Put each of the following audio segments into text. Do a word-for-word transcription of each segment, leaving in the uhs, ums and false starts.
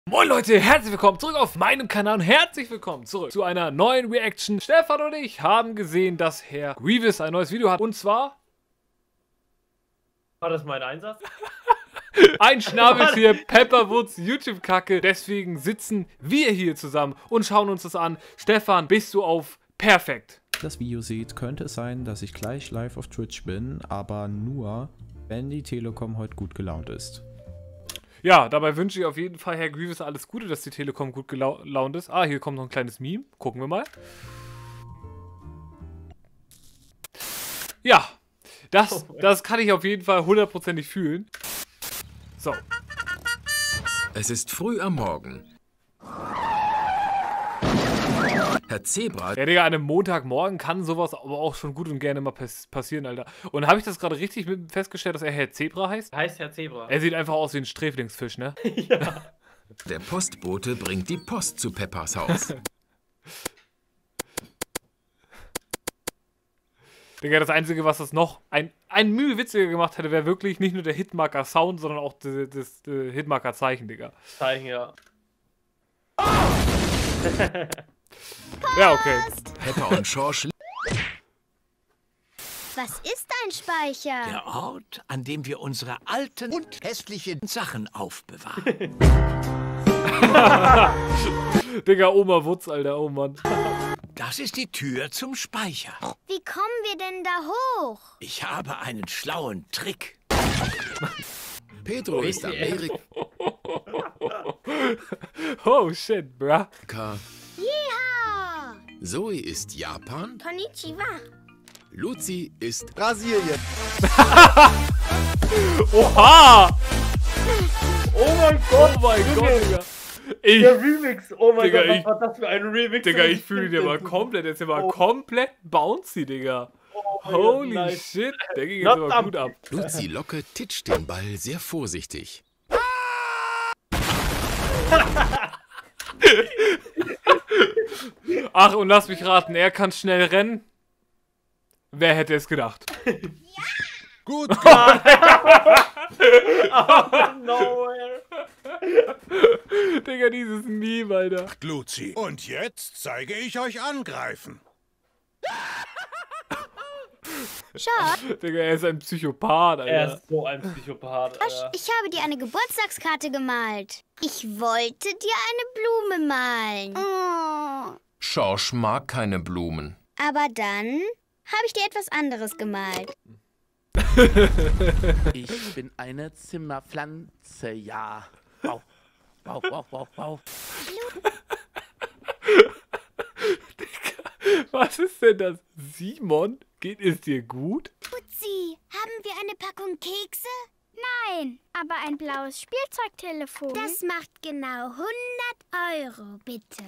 Moin Leute, herzlich willkommen zurück auf meinem Kanal und herzlich willkommen zurück zu einer neuen Reaction. Stefan und ich haben gesehen, dass Herr Grievous ein neues Video hat und zwar... War das mein Einsatz? Ein Schnabeltier, Pepperwoods YouTube-Kacke. Deswegen sitzen wir hier zusammen und schauen uns das an. Stefan, bist du auf perfekt? Das Video seht, könnte es sein, dass ich gleich live auf Twitch bin, aber nur, wenn die Telekom heute gut gelaunt ist. Ja, dabei wünsche ich auf jeden Fall Herr Grievous alles Gute, dass die Telekom gut gelaunt ist. Ah, hier kommt noch ein kleines Meme. Gucken wir mal. Ja, das, das kann ich auf jeden Fall hundertprozentig fühlen. So. Es ist früh am Morgen. Herr Zebra... Ja, Digga, an einem Montagmorgen kann sowas aber auch schon gut und gerne mal pass passieren, Alter. Und habe ich das gerade richtig mit festgestellt, dass er Herr Zebra heißt? Heißt Herr Zebra. Er sieht einfach aus wie ein Sträflingsfisch, ne? Ja. Der Postbote bringt die Post zu Peppas Haus. Digga, das Einzige, was das noch ein, ein Mühe witziger gemacht hätte, wäre wirklich nicht nur der Hitmarker-Sound, sondern auch das, das, das Hitmarker-Zeichen, Digga. Zeichen, ja. Ja, okay. Peppa und Schorsch... Was ist ein Speicher? Der Ort, an dem wir unsere alten und hässlichen Sachen aufbewahren. Digga, Oma Wutz, Alter, oh Mann. Das ist die Tür zum Speicher. Wie kommen wir denn da hoch? Ich habe einen schlauen Trick. Pedro ist Amerika... Oh shit, bruh. Yeehaw! Zoe ist Japan. Konnichiwa. Luzi ist... Brasilien. Oha! Oh mein Gott, oh mein Gott, Digga. Ich, Der Remix, oh mein Digga, Gott, was ich- war das für ein Remix? Digga, ich fühle den mal komplett. Der ist ja mal Oh. komplett bouncy, Digga. Oh mein Holy Gott, nice. shit, der ging jetzt Not aber up. gut ab. Luzi Locke titscht den Ball sehr vorsichtig. Ach, und lass mich raten, er kann schnell rennen. Wer hätte es gedacht? Gut. Nowhere. Digga, dieses Meme, Alter. Luzi. Und jetzt zeige ich euch angreifen. Schau, Digga, er ist ein Psychopath, Er Alter. ist so ein Psychopath, Alter. ich habe dir eine Geburtstagskarte gemalt. Ich wollte dir eine Blume malen. Oh. Schorsch mag keine Blumen. Aber dann habe ich dir etwas anderes gemalt. Ich bin eine Zimmerpflanze, ja. Wow, wow, wow, wow, wow. Was ist denn das? Simon, geht es dir gut? Putzi, haben wir eine Packung Kekse? Nein, aber ein blaues Spielzeugtelefon. Das macht genau hundert Euro, bitte.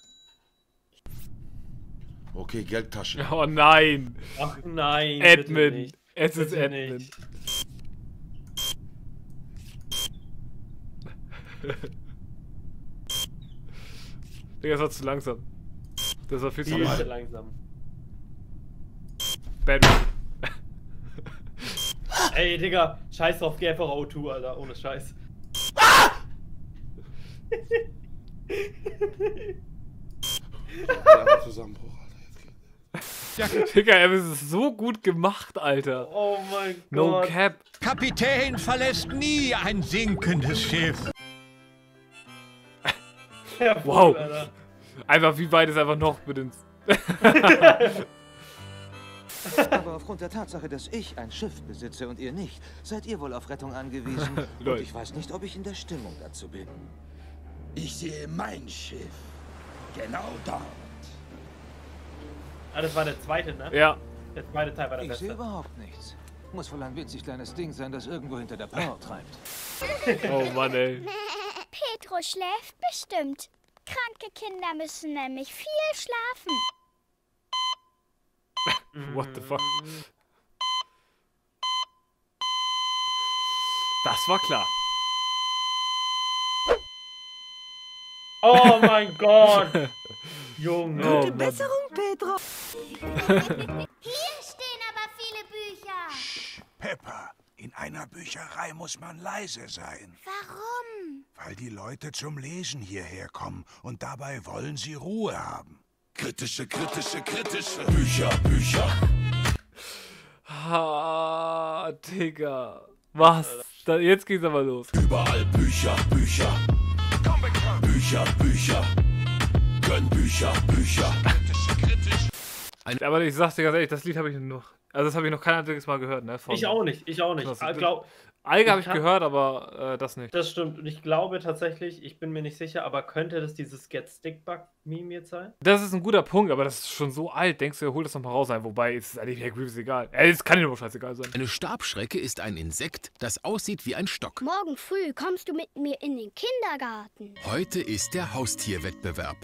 Okay, Geldtasche. Oh nein. Ach nein, bitte Edmund. nicht. Es ist Bitte Edmund. nicht. Digga, das war zu langsam. Das war viel zu Viel zu langsam. langsam. Bad. Ey, Digga, scheiß drauf, geh einfach O zwei, Alter, ohne Scheiß. Ja, Zusammenbruch, Alter. Jetzt geht's. Digga, er ist so gut gemacht, Alter. Oh mein No Gott. cap. Kapitän verlässt nie ein sinkendes Schiff. Ja, voll, Wow. Alter. Einfach, wie weit ist einfach noch mit ins... Aber aufgrund der Tatsache, dass ich ein Schiff besitze und ihr nicht, seid ihr wohl auf Rettung angewiesen. Lol. Und ich weiß nicht, ob ich in der Stimmung dazu bin. Ich sehe mein Schiff. Genau dort. Ah, das war der zweite, ne? Ja. Der zweite Teil war der Ich sehe beste. überhaupt nichts. Muss wohl ein winzig kleines Ding sein, das irgendwo hinter der Power treibt. Oh Mann, ey. Pedro schläft bestimmt. Kranke Kinder müssen nämlich viel schlafen. What the fuck? Das war klar. Oh mein Gott! Junge. Oh, Mann. Pedro. Hier stehen aber viele Bücher. Peppa, in einer Bücherei muss man leise sein. Warum? Weil die Leute zum Lesen hierher kommen und dabei wollen sie Ruhe haben. Kritische, kritische, kritische Bücher, Bücher. Ha, Digga. Was? Da, jetzt geht's aber los. Überall Bücher, Bücher. Bücher, Bücher. Gönn Bücher, Bücher. Kritisch, kritisch. Aber ich sag's dir ganz ehrlich, das Lied habe ich noch. Also das habe ich noch kein einziges Mal gehört, ne? Von, Ich auch nicht, ich auch nicht. Krass. Ich glaub, Alge habe ich ich kann- gehört, aber äh, das nicht. das stimmt. Und ich glaube tatsächlich, ich bin mir nicht sicher, aber könnte das dieses Get Stick Bug Meme jetzt sein? Das ist ein guter Punkt, aber das ist schon so alt. Denkst du, er holt das nochmal raus ein? Wobei, es ist eigentlich Herr Grievous egal. Äh, es kann ihm nur scheißegal sein. Eine Stabschrecke ist ein Insekt, das aussieht wie ein Stock. Morgen früh kommst du mit mir in den Kindergarten. Heute ist der Haustierwettbewerb.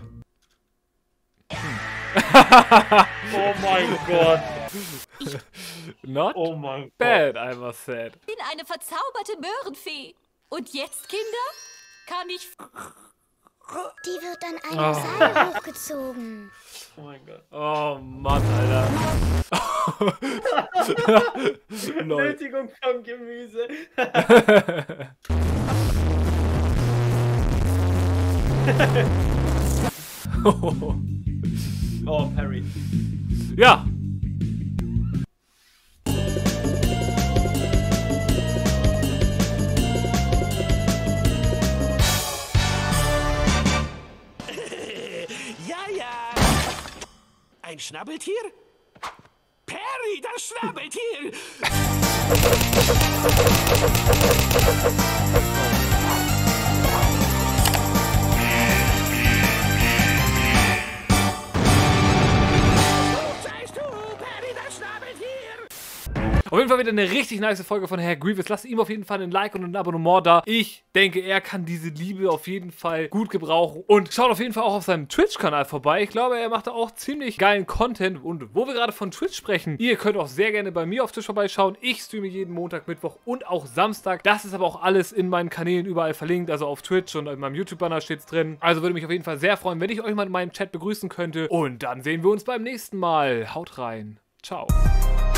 Oh mein Gott. Not Oh mein Gott. bad, I must say. Ich bin eine verzauberte Möhrenfee. Und jetzt, Kinder, kann ich... Die wird an einem Oh. Seil hochgezogen. Oh mein Gott. Oh Mann, Alter. Lol. Nötigung von Gemüse. Oh, Perry. Ja. Ja, ja. Ein Schnabeltier? Perry, das Schnabeltier! So zeigst du, Perry, das Schnabeltier! Auf jeden Fall wieder eine richtig nice Folge von Herr Grievous. Lasst ihm auf jeden Fall ein Like und ein Abonnement da. Ich denke, er kann diese Liebe auf jeden Fall gut gebrauchen. Und schaut auf jeden Fall auch auf seinem Twitch-Kanal vorbei. Ich glaube, er macht da auch ziemlich geilen Content. Und wo wir gerade von Twitch sprechen, ihr könnt auch sehr gerne bei mir auf Twitch vorbeischauen. Ich streame jeden Montag, Mittwoch und auch Samstag. Das ist aber auch alles in meinen Kanälen überall verlinkt. Also auf Twitch und in meinem YouTube-Banner steht es drin. Also würde mich auf jeden Fall sehr freuen, wenn ich euch mal in meinem Chat begrüßen könnte. Und dann sehen wir uns beim nächsten Mal. Haut rein. Ciao.